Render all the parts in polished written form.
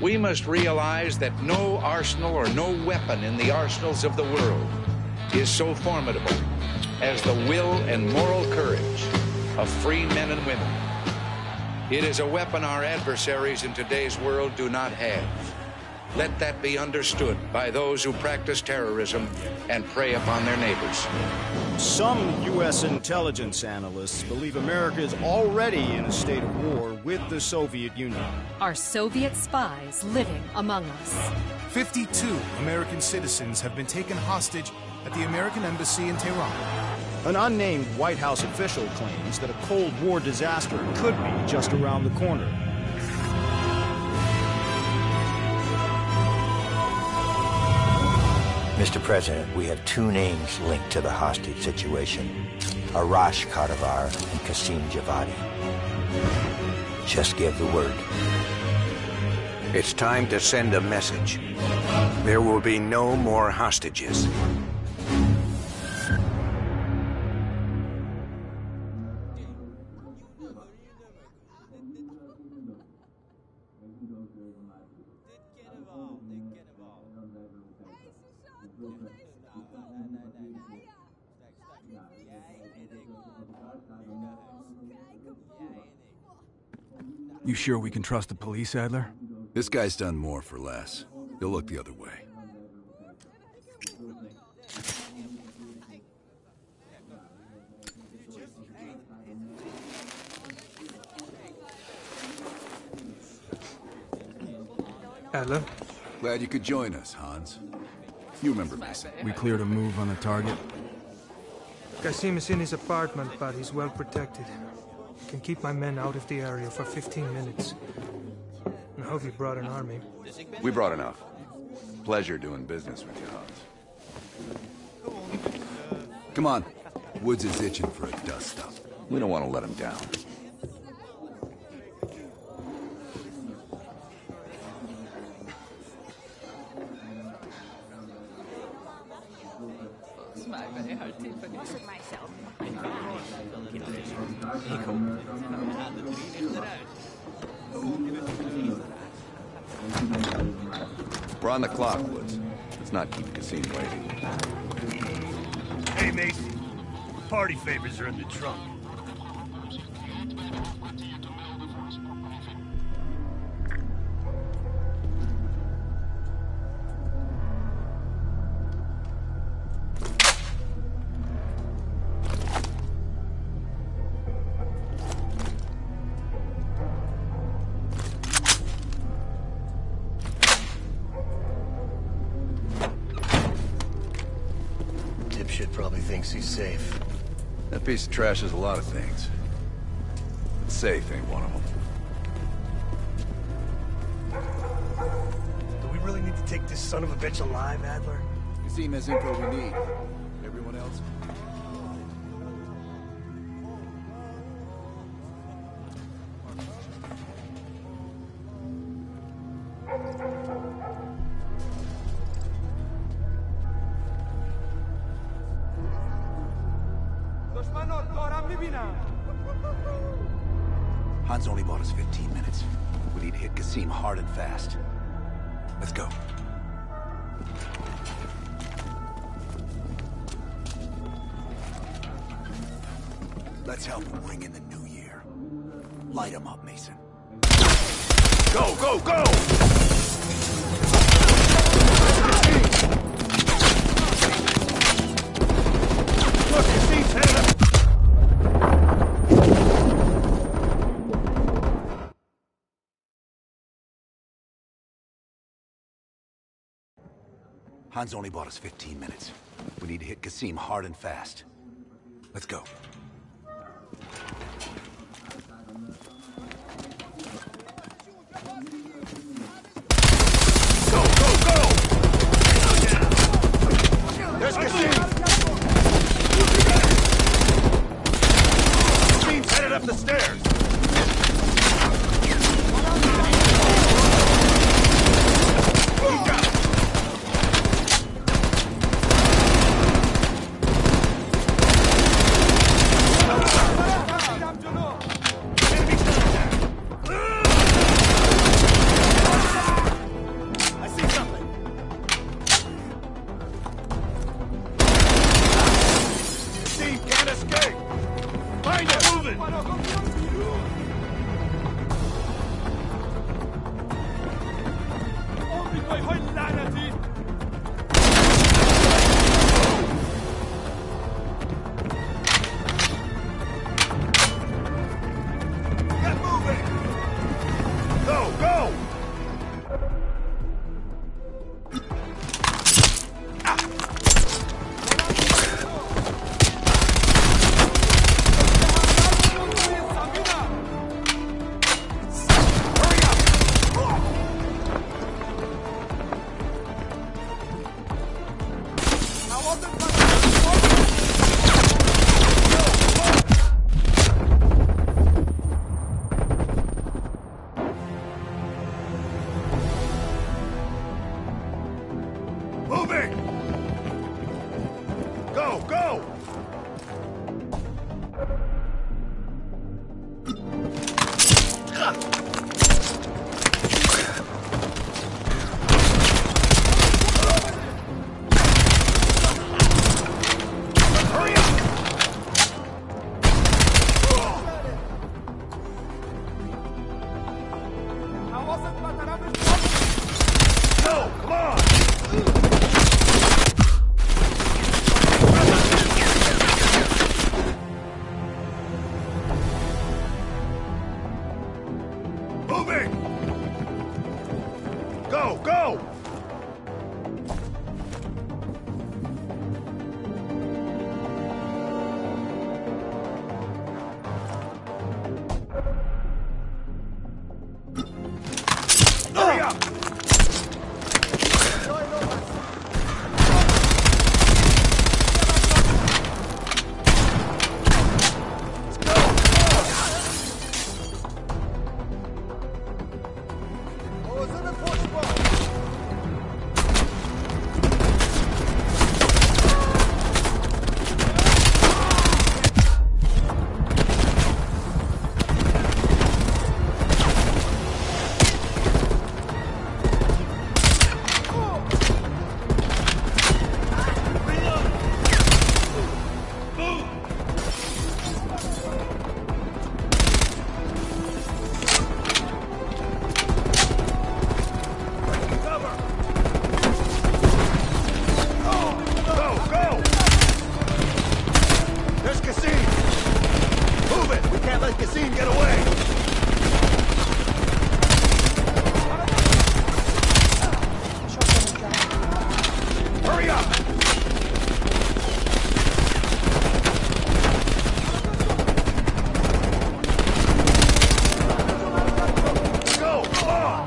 We must realize that no arsenal or no weapon in the arsenals of the world is so formidable as the will and moral courage of free men and women. It is a weapon our adversaries in today's world do not have. Let that be understood by those who practice terrorism and prey upon their neighbors. Some U.S. intelligence analysts believe America is already in a state of war with the Soviet Union. Are Soviet spies living among us? 52 American citizens have been taken hostage at the American Embassy in Tehran. An unnamed White House official claims that a Cold War disaster could be just around the corner. Mr. President, we have two names linked to the hostage situation. Arash Kadivar and Qasim Javadi. Just give the word. It's time to send a message. There will be no more hostages. You sure we can trust the police, Adler? This guy's done more for less. He'll look the other way. Adler? Glad you could join us, Hans. You remember Mason. We cleared a move on the target? Qasim is in his apartment, but he's well protected. Can keep my men out of the area for 15 minutes. I hope you brought an army. We brought enough. Pleasure doing business with you, Hans. Come on. Woods is itching for a dust-up. We don't want to let him down. We're on the clock, Woods. Let's not keep Qasim waiting. Hey, Mason. Party favors are in the trunk. Dipshit probably thinks he's safe. That piece of trash is a lot of things. But safe ain't one of them. Do we really need to take this son of a bitch alive, Adler? Qasim has info we need. Everyone else? Hans only bought us 15 minutes. We need to hit Qasim hard and fast. Let's go. Let's help him ring in the new year. Light him up, Mason. Go, go, go! Look, Qasim's headed up. Hans only bought us 15 minutes. We need to hit Qasim hard and fast. Let's go. Go, go, go! There's Qasim! Qasim's headed up the stairs. Kassim, get away! Hurry up! Go! Come on!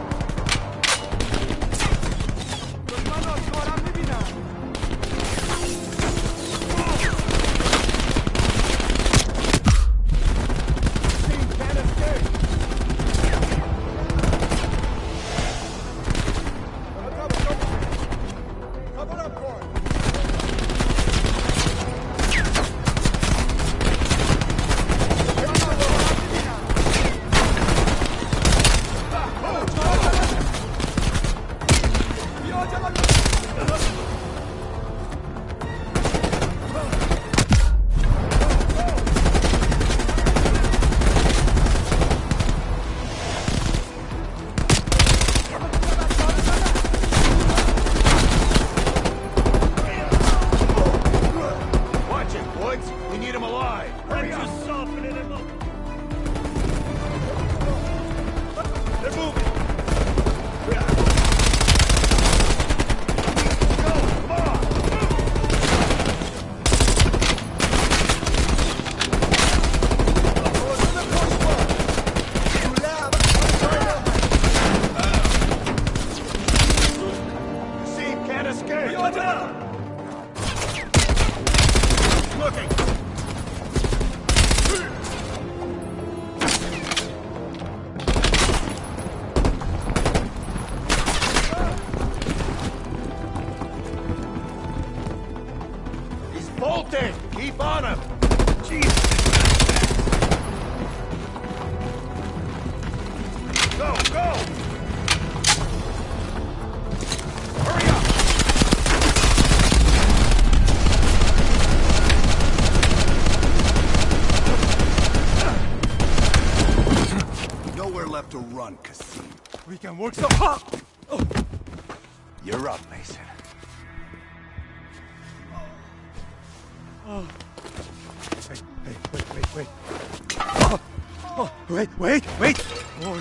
Bolting! Keep on him! Jesus! Go, go! Hurry up! Nowhere left to run, Kassim. We can work some hard. You're up, Mason. Wait. Wait! Oh.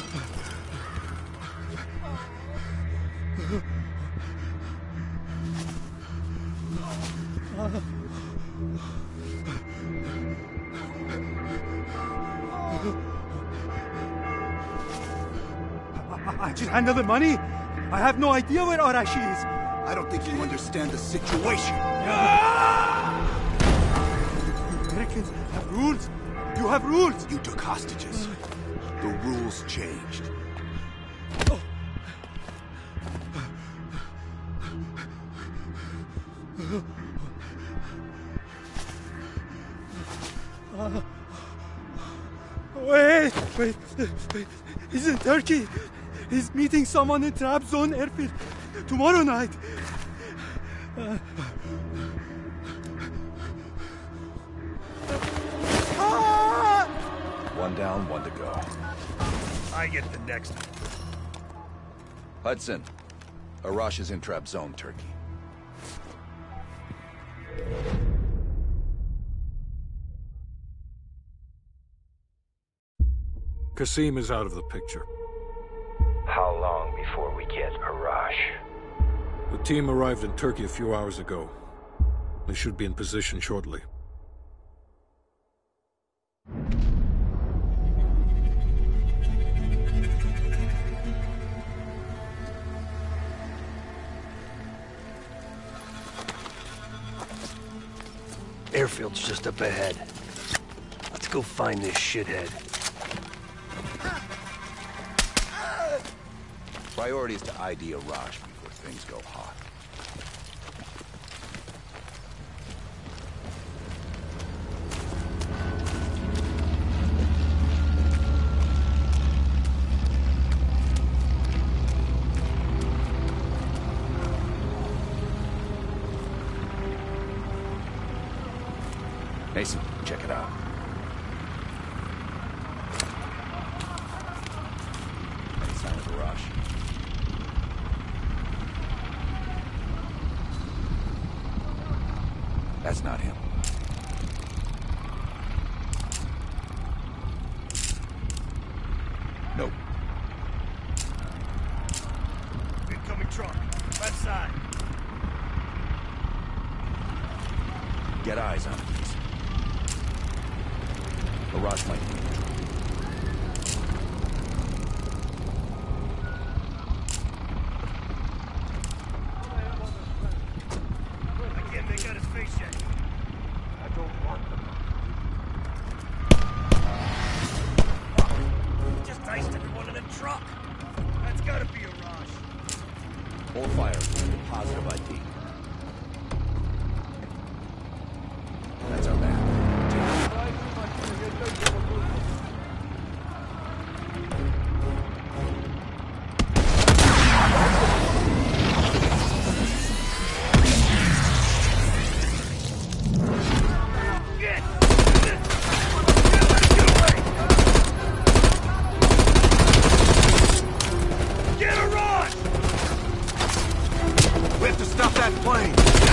I just handle the money. I have no idea where Arashi is. I don't think you understand the situation. Americans have rules. You have rules. You took hostages. The rules changed. Wait. He's in Turkey. He's meeting someone in Trabzon airfield tomorrow night. One down, one to go. I get the next one. Hudson, Arash is in Trabzon, Turkey. Kassim is out of the picture. How long before we get Arash? The team arrived in Turkey a few hours ago. They should be in position shortly. Airfield's just up ahead. Let's go find this shithead. Priority is to ID Arash before things go hot. Mason, check it out. Any sign of Arash? That's not him. Raj might be. I can't make out his face yet. I don't want them. Just iced everyone in the truck. That's gotta be a Raj. Hold fire. Positive ID. That's our man. Get a Raj! We have to stop that plane!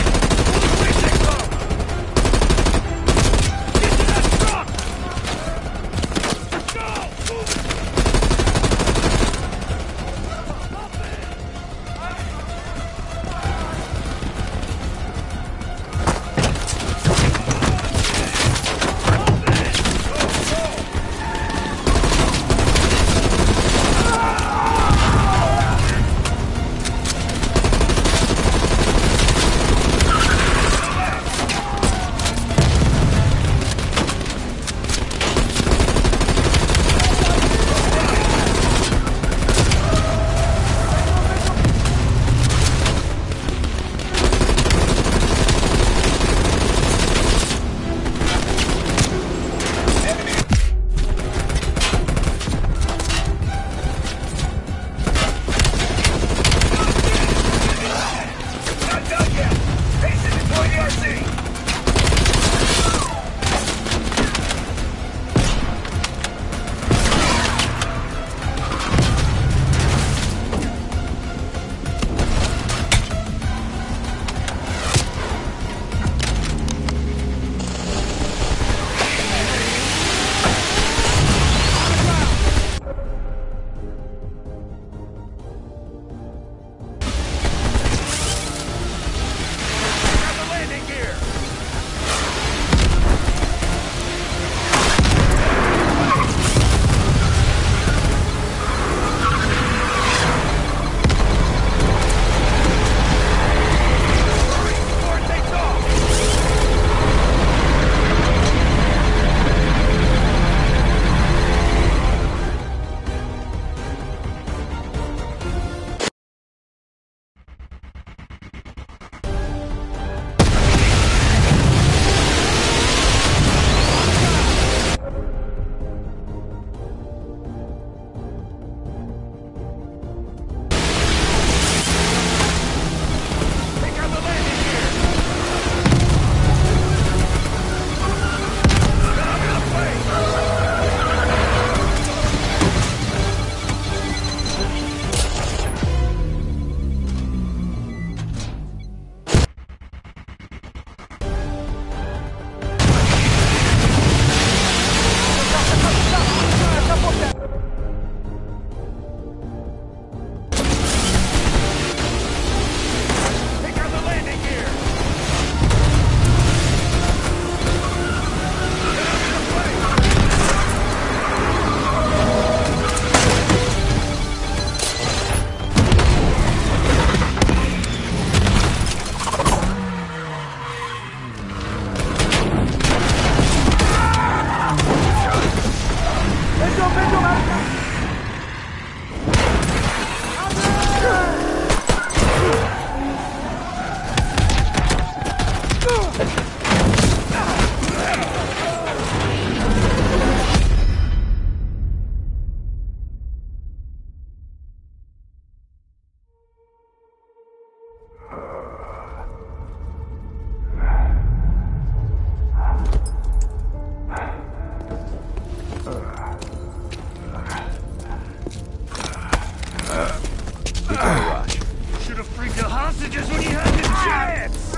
Should have freed the hostages when you had the chance!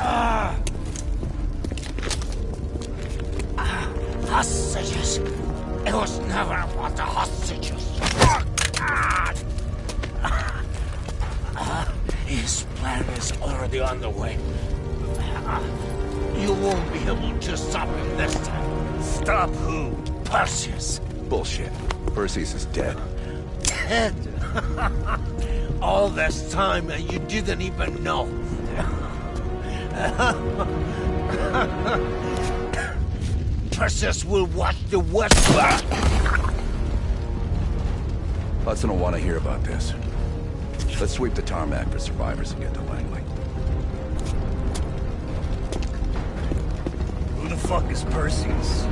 Hostages? It was never about the hostages. His plan is already underway. You won't be able to stop him this time. Stop who? Perseus. Bullshit. Perseus is dead. Dead? All this time and you didn't even know. Perseus will watch the West. Hudson will want to hear about this. Let's sweep the tarmac for survivors and get to Langley. Who the fuck is Perseus?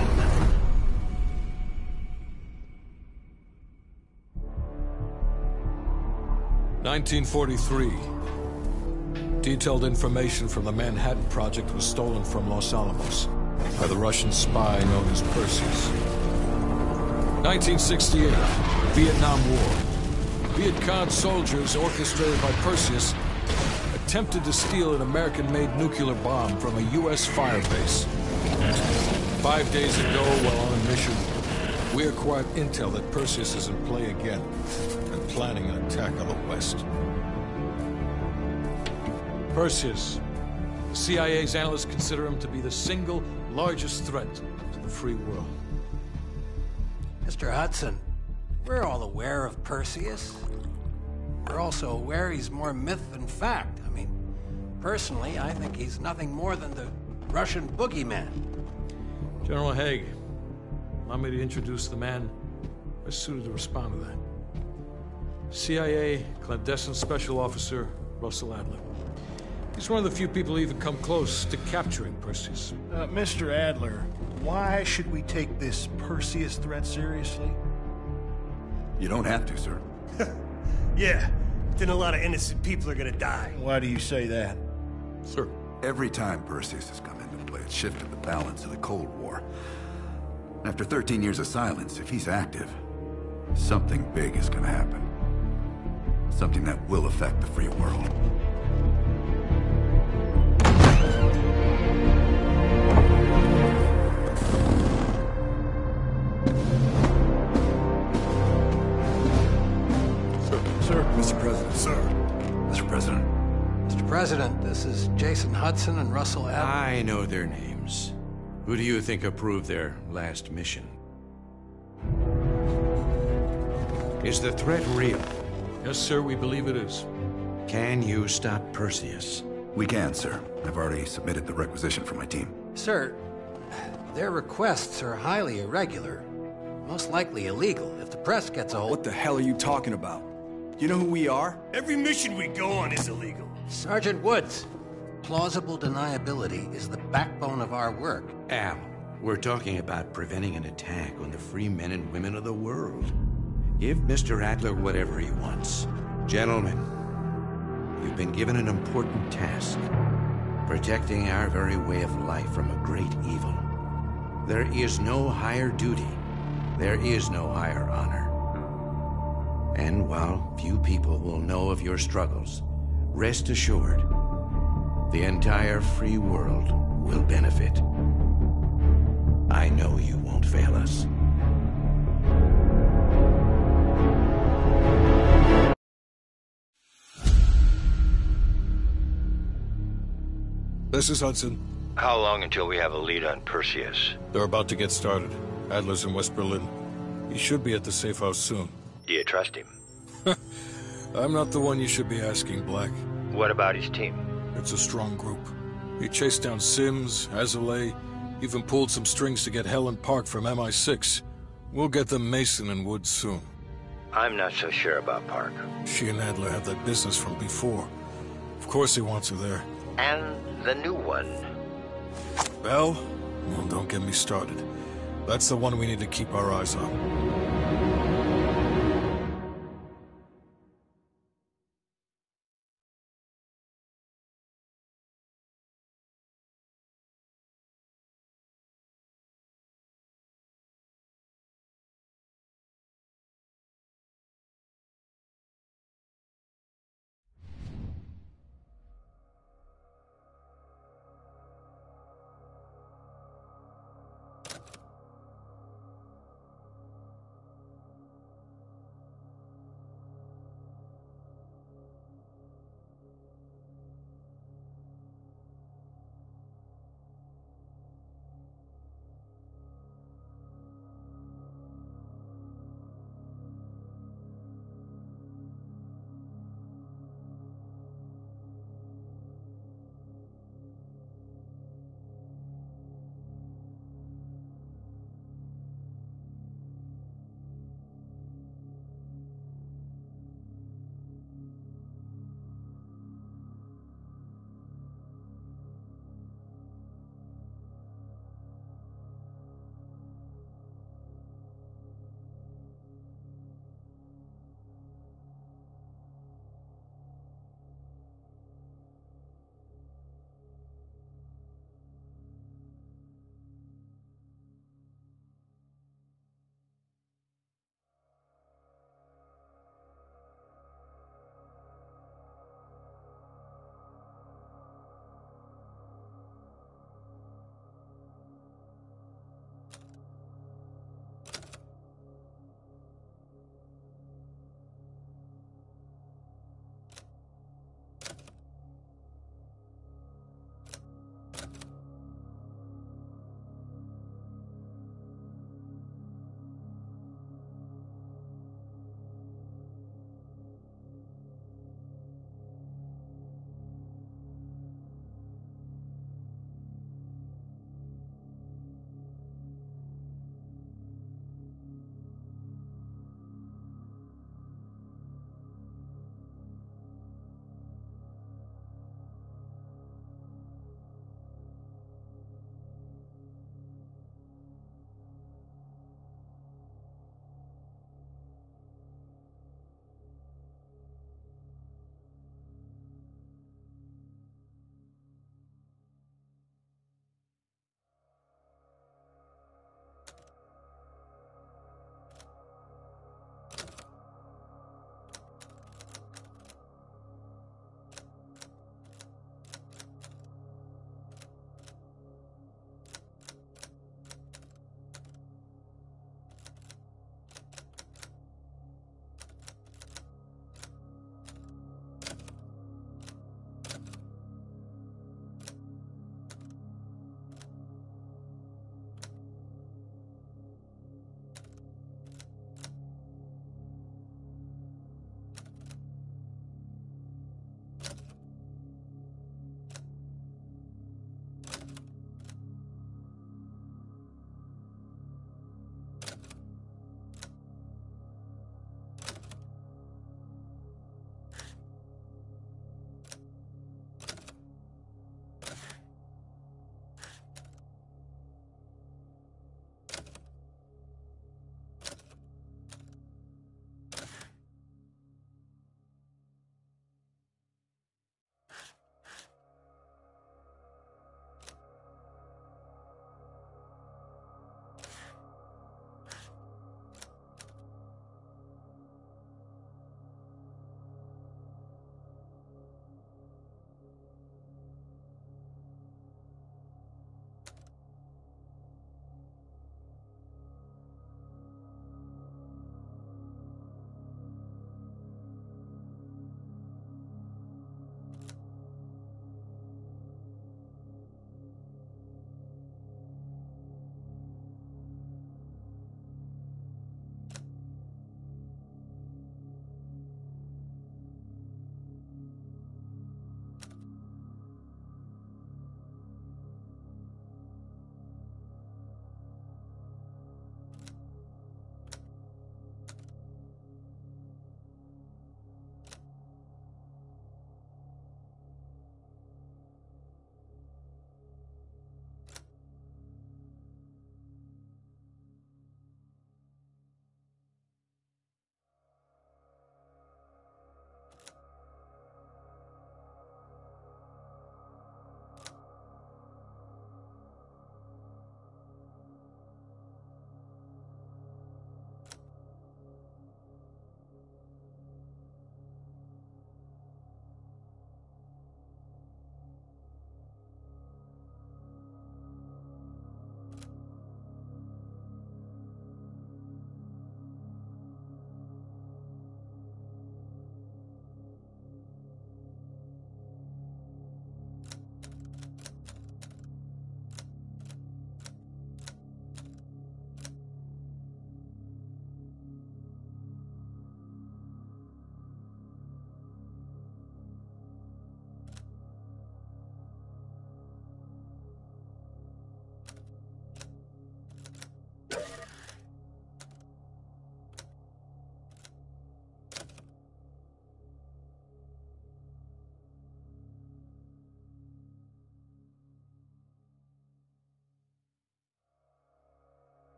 (1943). Detailed information from the Manhattan Project was stolen from Los Alamos by the Russian spy known as Perseus. 1968, Vietnam War. Viet Cong soldiers, orchestrated by Perseus, attempted to steal an American-made nuclear bomb from a U.S. firebase. 5 days ago, while on a mission, we acquired intel that Perseus is in play again and planning an attack on the West. Perseus. CIA's analysts consider him to be the single largest threat to the free world. Mr. Hudson, we're all aware of Perseus. We're also aware he's more myth than fact. I mean, personally, I think he's nothing more than the Russian boogeyman. General Haig, allow me to introduce the man best suited to respond to that. CIA clandestine special officer Russell Adler. He's one of the few people who even come close to capturing Perseus. Mr. Adler, why should we take this Perseus threat seriously? You don't have to, sir. Yeah, then a lot of innocent people are gonna die. Why do you say that? Sir. Every time Perseus has come into play, it's shifted the balance of the Cold War. After 13 years of silence, if he's active, something big is gonna happen. Something that will affect the free world. Mr. President. Sir. Mr. President. Mr. President, this is Jason Hudson and Russell Adler. I know their names. Who do you think approved their last mission? Is the threat real? Yes, sir, we believe it is. Can you stop Perseus? We can, sir. I've already submitted the requisition for my team. Sir, their requests are highly irregular. Most likely illegal if the press gets a hold. What the hell are you talking about? You know who we are? Every mission we go on is illegal. Sergeant Woods, plausible deniability is the backbone of our work. Al, we're talking about preventing an attack on the free men and women of the world. Give Mr. Adler whatever he wants. Gentlemen, you've been given an important task. Protecting our very way of life from a great evil. There is no higher duty. There is no higher honor. And while few people will know of your struggles, rest assured, the entire free world will benefit. I know you won't fail us. This is Hudson. How long until we have a lead on Perseus? They're about to get started. Adler's in West Berlin. He should be at the safe house soon. Do you trust him? I'm not the one you should be asking, Black. What about his team? It's a strong group. He chased down Sims, Azoulay, even pulled some strings to get Helen Park from MI6. We'll get them Mason and Woods soon. I'm not so sure about Park. She and Adler have that business from before. Of course he wants her there. And the new one. Bell? Well, don't get me started. That's the one we need to keep our eyes on.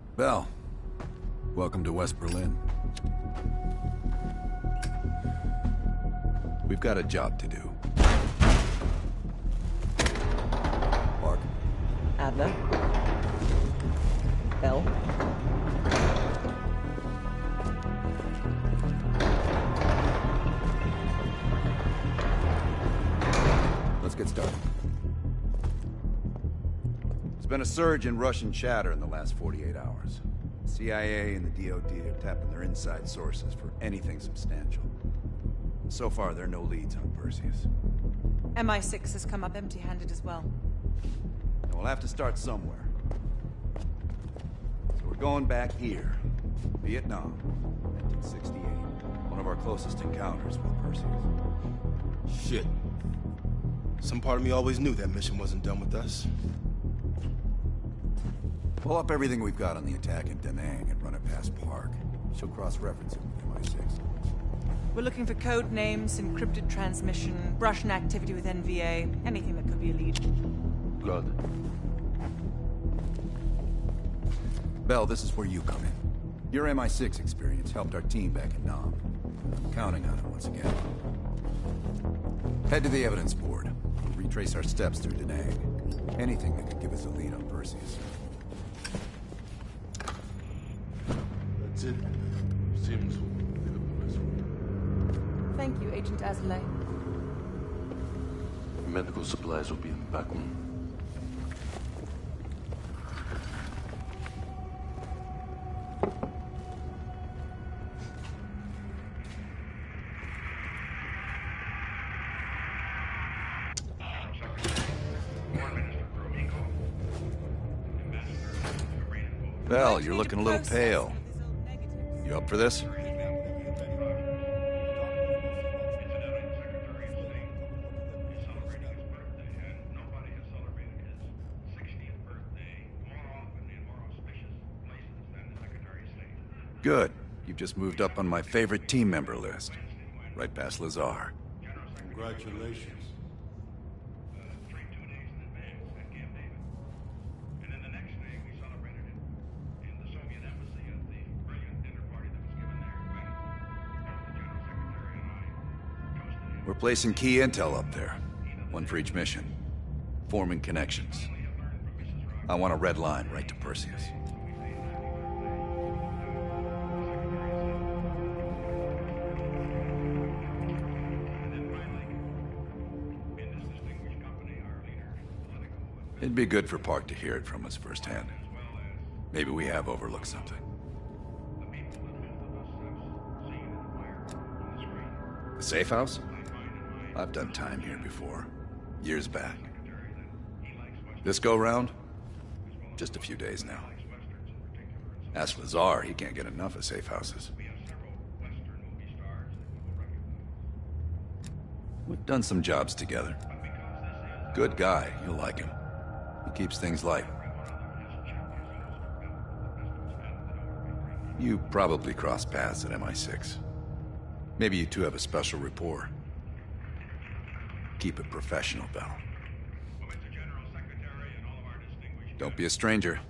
Bell, welcome to West Berlin. We've got a job to do. Park. Adler. Bell. Let's get started. There's been a surge in Russian chatter in the last 48 hours. CIA and the DoD are tapping their inside sources for anything substantial. So far, there are no leads on Perseus. MI6 has come up empty-handed as well. And we'll have to start somewhere. So we're going back here. Vietnam, 1968. One of our closest encounters with Perseus. Shit. Some part of me always knew that mission wasn't done with us. Pull up everything we've got on the attack in Da Nang and run it past Park. She'll cross-reference it with MI6. We're looking for code names, encrypted transmission, Russian activity with NVA, anything that could be a lead. Good. Bell, this is where you come in. Your MI6 experience helped our team back in Nam. I'm counting on it once again. Head to the evidence board. Retrace our steps through Da Nang. Anything that could give us a lead on Perseus. That's it. Seems we'll pick up the rest. Thank you, Agent Azelay. Medical supplies will be in the back room. Bell, you're looking a little pale. You up for this? Good. You've just moved up on my favorite team member list. Right past Lazar. Congratulations. We're placing key intel up there. One for each mission. Forming connections. I want a red line right to Perseus. It'd be good for Park to hear it from us firsthand. Maybe we have overlooked something. The safe house? I've done time here before. Years back. This go-round? Just a few days now. Ask Lazar, he can't get enough of safe houses. We've done some jobs together. Good guy, you'll like him. He keeps things light. You probably crossed paths at MI6. Maybe you two have a special rapport. Keep it professional, Bell. Don't be a stranger.